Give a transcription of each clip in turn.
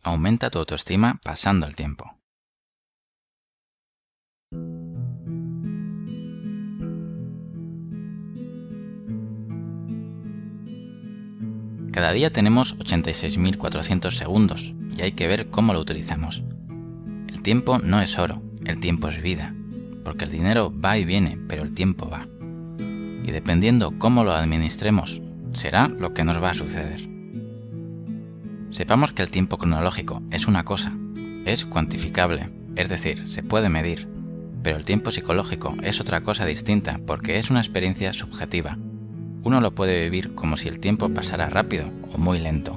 Aumenta tu autoestima pasando el tiempo. Cada día tenemos 86.400 segundos y hay que ver cómo lo utilizamos. El tiempo no es oro, el tiempo es vida, porque el dinero va y viene, pero el tiempo va. Y dependiendo cómo lo administremos, será lo que nos va a suceder. Sepamos que el tiempo cronológico es una cosa, es cuantificable, es decir, se puede medir, pero el tiempo psicológico es otra cosa distinta porque es una experiencia subjetiva. Uno lo puede vivir como si el tiempo pasara rápido o muy lento.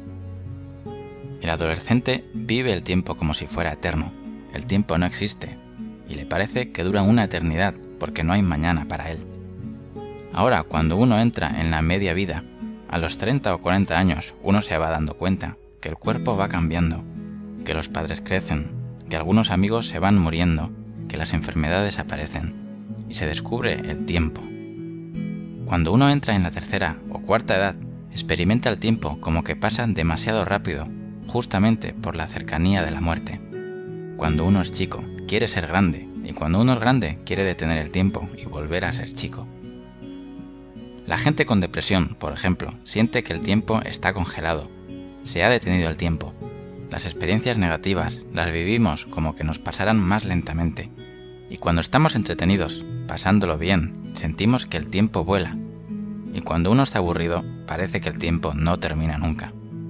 El adolescente vive el tiempo como si fuera eterno. El tiempo no existe y le parece que dura una eternidad porque no hay mañana para él. Ahora, cuando uno entra en la media vida, a los 30 o 40 años uno se va dando cuenta que el cuerpo va cambiando, que los padres crecen, que algunos amigos se van muriendo, que las enfermedades aparecen y se descubre el tiempo. Cuando uno entra en la tercera o cuarta edad, experimenta el tiempo como que pasa demasiado rápido, justamente por la cercanía de la muerte. Cuando uno es chico, quiere ser grande, y cuando uno es grande, quiere detener el tiempo y volver a ser chico. La gente con depresión, por ejemplo, siente que el tiempo está congelado. Se ha detenido el tiempo. Las experiencias negativas las vivimos como que nos pasaran más lentamente. Y cuando estamos entretenidos, pasándolo bien, sentimos que el tiempo vuela. Y cuando uno está aburrido, parece que el tiempo no termina nunca.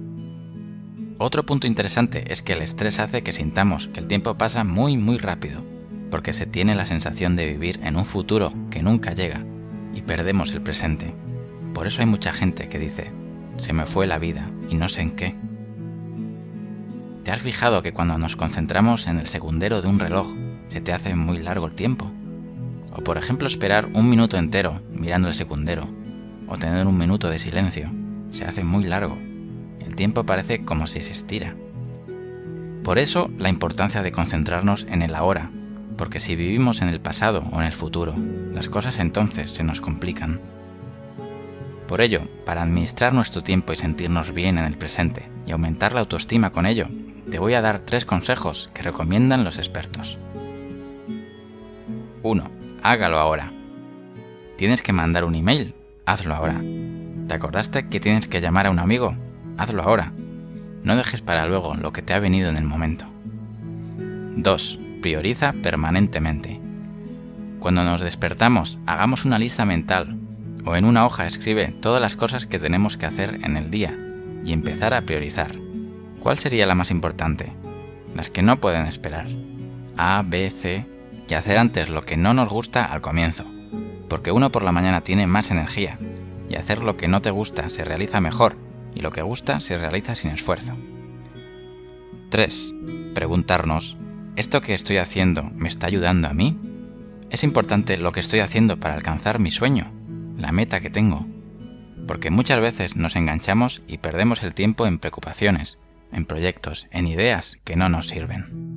Otro punto interesante es que el estrés hace que sintamos que el tiempo pasa muy rápido, porque se tiene la sensación de vivir en un futuro que nunca llega, y perdemos el presente. Por eso hay mucha gente que dice, se me fue la vida y no sé en qué. ¿Te has fijado que cuando nos concentramos en el segundero de un reloj, se te hace muy largo el tiempo? O por ejemplo esperar un minuto entero mirando el segundero, o tener un minuto de silencio, se hace muy largo. El tiempo parece como si se estira. Por eso la importancia de concentrarnos en el ahora, porque si vivimos en el pasado o en el futuro, las cosas entonces se nos complican. Por ello, para administrar nuestro tiempo y sentirnos bien en el presente y aumentar la autoestima con ello, te voy a dar 3 consejos que recomiendan los expertos. 1. Hágalo ahora. ¿Tienes que mandar un email? Hazlo ahora. ¿Te acordaste que tienes que llamar a un amigo? Hazlo ahora. No dejes para luego lo que te ha venido en el momento. 2. Prioriza permanentemente. Cuando nos despertamos, hagamos una lista mental o en una hoja escribe todas las cosas que tenemos que hacer en el día y empezar a priorizar. ¿Cuál sería la más importante? Las que no pueden esperar. A, B, C, y hacer antes lo que no nos gusta al comienzo, porque uno por la mañana tiene más energía y hacer lo que no te gusta se realiza mejor y lo que gusta se realiza sin esfuerzo. 3. Preguntarnos, ¿esto que estoy haciendo me está ayudando a mí? ¿Es importante lo que estoy haciendo para alcanzar mi sueño, la meta que tengo? Porque muchas veces nos enganchamos y perdemos el tiempo en preocupaciones, en proyectos, en ideas que no nos sirven.